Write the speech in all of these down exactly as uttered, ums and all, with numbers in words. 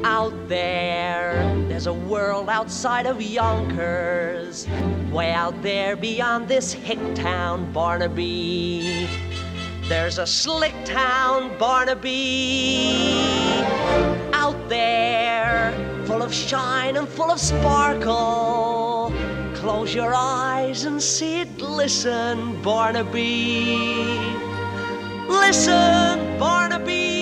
Out there, there's a world outside of Yonkers, way out there beyond this hick town, Barnaby. There's a slick town, Barnaby. Out there, full of shine and full of sparkle. Close your eyes and see it glisten, Barnaby. Listen, Barnaby.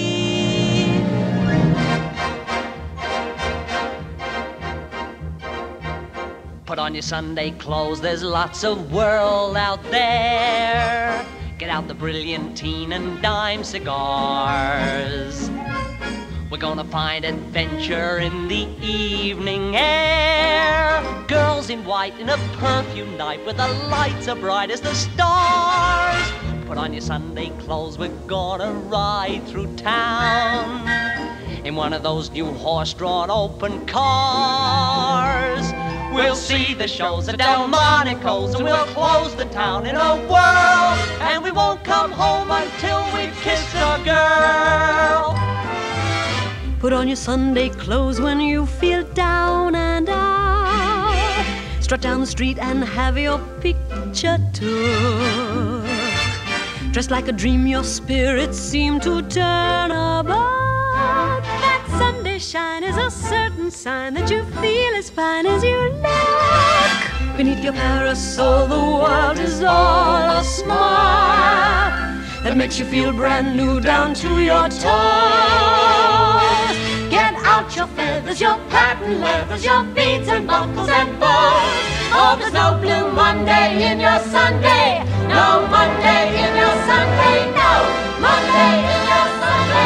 Put on your Sunday clothes, there's lots of world out there. Get out the brilliantine and dime cigars. We're gonna find adventure in the evening air. Girls in white in a perfume night with the lights as bright as the stars. Put on your Sunday clothes, we're gonna ride through town in one of those new horse-drawn open cars. We'll see the shows at Delmonico's and we'll close the town in a whirl. And we won't come home until we've kissed a girl. Put on your Sunday clothes when you feel down and out. Strut down the street and have your picture took. Dressed like a dream, your spirits seem to turn about. That Sunday shine is a certain sign that you feel as fine as you look. Beneath your parasol, the world is all a smile that makes you feel brand new down to your toes. Get out your feathers, your patent leathers, your beads and buckles and bows. Oh, there's no blue Monday in your Sunday. No Monday in your Sunday. No Monday in your Sunday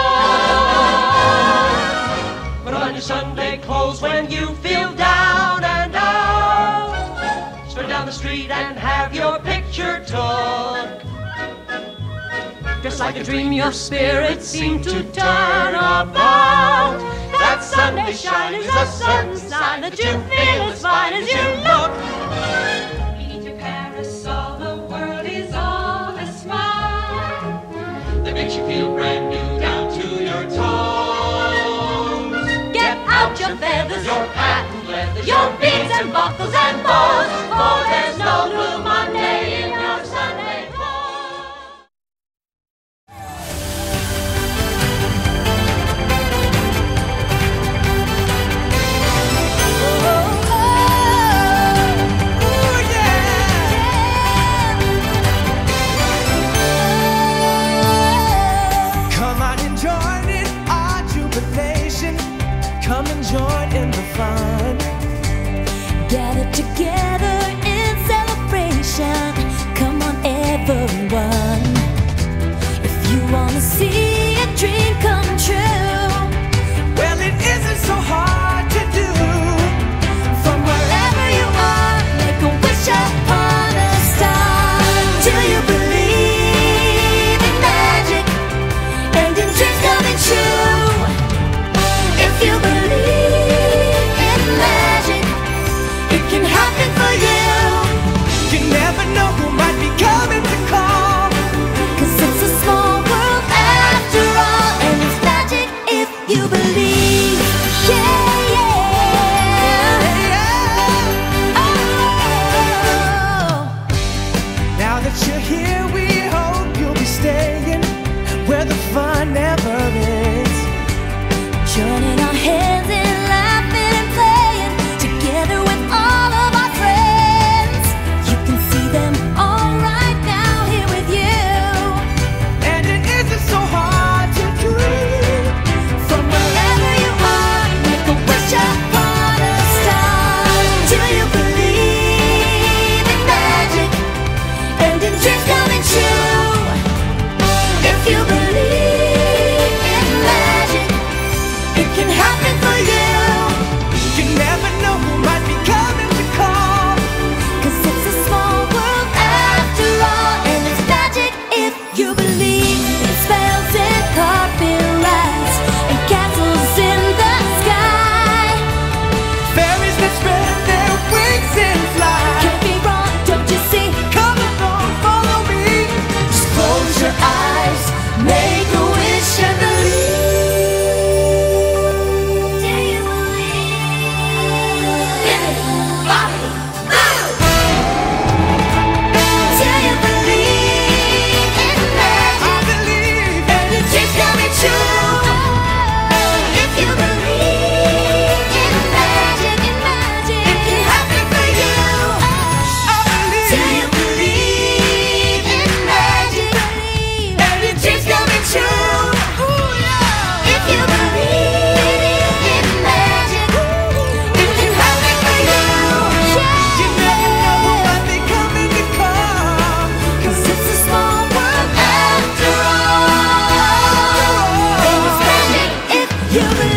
clothes. Put on your Sunday clothes when you feel down and out. Straight down the street and have your picture took. Just like a dream, your spirits seem to turn about. That Sunday shine is a certain sign that you feel as fine as you look. Beneath your parasol, the world is all a smile that makes you feel brand new down to your toes. Get out your feathers, your patent leathers, your beads and buckles and bows. For there's no blue Monday in your Sunday clothes. Come and join in the fun. Gather together in celebration. Come on, everyone. If you wanna see a dream come true, well, it isn't so hard to do. From wherever you are, make a wish upon a star. Do you believe in magic and in dreams coming true? If you believe in magic, it can happen for you. You never know who might be coming to call. 'Cause it's a small world after all, and it's magic if you believe. Yeah, yeah. Oh. Now that you're here, we hope you'll be staying where the fun never ends. Joining our hands in laughing and playing together with all of our friends. You can see them all right now here with you. And it isn't so hard to do. From wherever you are, make a wish upon a star. Do you believe in magic and in dreams coming true? If you believe in magic, it can happen. you believe